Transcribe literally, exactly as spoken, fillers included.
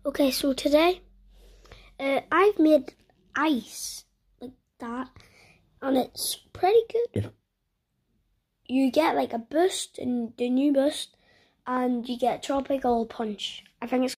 Okay, so today uh, I've made ice like that, and it's pretty good. You get like a boost in the new boost, and you get tropical punch. I think it's